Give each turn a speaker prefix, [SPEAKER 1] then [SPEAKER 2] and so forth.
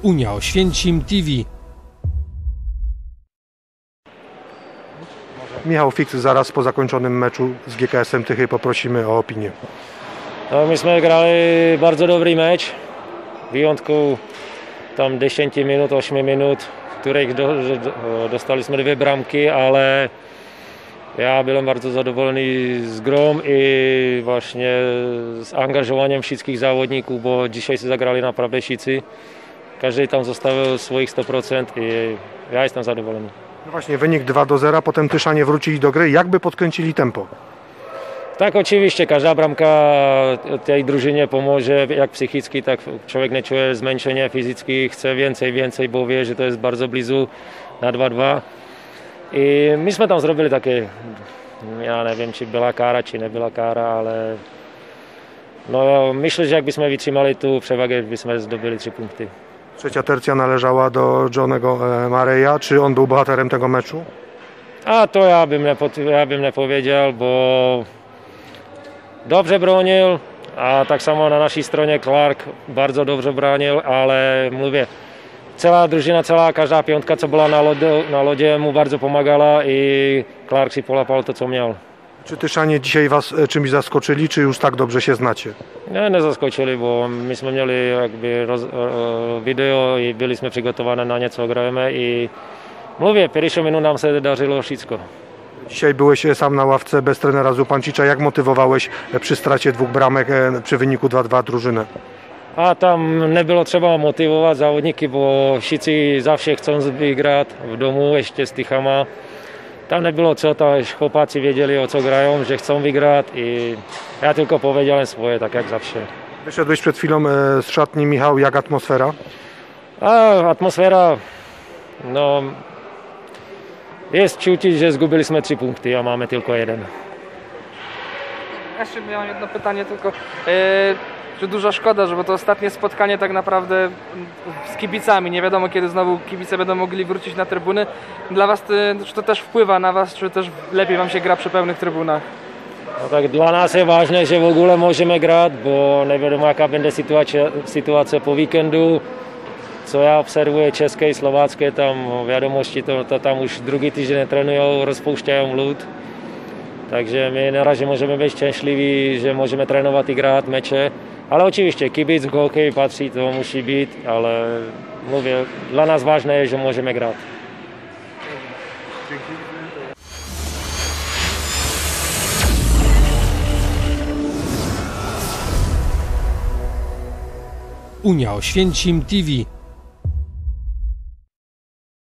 [SPEAKER 1] Unia Oświęcim TV.
[SPEAKER 2] Michał Fix, zaraz po zakończonym meczu z GKS-em Tychy poprosimy o opinię.
[SPEAKER 3] No, myśmy grali bardzo dobry mecz. Wyjątku tam 10 minut, 8 minut, w których dostaliśmy 2 bramki, ale ja byłem bardzo zadowolony z grą i właśnie z angażowaniem wszystkich zawodników, bo dzisiaj zagrali naprawdę wszyscy. Każdy tam zostawił swoich 100% i ja jestem zadowolony.
[SPEAKER 2] No właśnie, wynik 2-0, potem Tyszanie wrócili do gry. Jakby podkręcili tempo?
[SPEAKER 3] Tak, oczywiście, każda bramka tej drużynie pomoże, jak psychicznie, tak człowiek nie czuje zmęczenia fizycznie, chce więcej, bo wie, że to jest bardzo blizu na 2-2. I myśmy tam zrobili takie, ja nie wiem, czy była kara, czy nie była kara, ale no, myślę, że jakbyśmy wytrzymali tu przewagę, byśmy zdobyli 3 punkty.
[SPEAKER 2] Trzecia tercja należała do Johnego Mareya. Czy on był bohaterem tego meczu?
[SPEAKER 3] A to ja bym nie powiedział, bo dobrze bronił, a tak samo na naszej stronie Clark bardzo dobrze bronił, ale mówię, cała drużyna, każda piątka, co była na lodzie, mu bardzo pomagała i Clark się polapał to, co miał.
[SPEAKER 2] Czy Tyszanie dzisiaj was czymś zaskoczyli, czy już tak dobrze się znacie?
[SPEAKER 3] Nie zaskoczyli, bo myśmy mieli jakby wideo i byliśmy przygotowani na nie, co gramy i mówię, pierwsze minut nam się darzyło wszystko.
[SPEAKER 2] Dzisiaj byłeś sam na ławce bez trenera Zupancicza. Jak motywowałeś przy stracie 2 bramek przy wyniku 2-2 drużynę?
[SPEAKER 3] A tam nie było trzeba motywować zawodniki, bo wszyscy zawsze chcą wygrać w domu jeszcze z Tychama. Tam nie było co, tam chłopacy wiedzieli, o co grają, że chcą wygrać i ja tylko powiedziałem swoje, tak jak zawsze.
[SPEAKER 2] Wyszedłeś przed chwilą z szatni, Michał, jak atmosfera?
[SPEAKER 3] A atmosfera, no jest czuć, że zgubiliśmy 3 punkty, a mamy tylko 1.
[SPEAKER 4] Jeszcze miałem jedno pytanie tylko. Czy duża szkoda, że bo to ostatnie spotkanie tak naprawdę z kibicami, nie wiadomo kiedy znowu kibice będą mogli wrócić na trybuny. Dla was, czy to też wpływa na was, czy też lepiej wam się gra przy pełnych trybunach?
[SPEAKER 3] No tak, dla nas jest ważne, że w ogóle możemy grać, bo nie wiadomo jaka będzie sytuacja po weekendu. Co ja obserwuję czeskie i słowackie, tam wiadomości, to tam już drugi tydzień trenują, rozpuszczają lód. Także my na razie możemy być szczęśliwi, że możemy trenować i grać mecze. Ale oczywiście kibic w hokej patrzy, to musi być, ale mówię, dla nas ważne jest, że możemy grać.
[SPEAKER 1] Unia Oświęcim TV.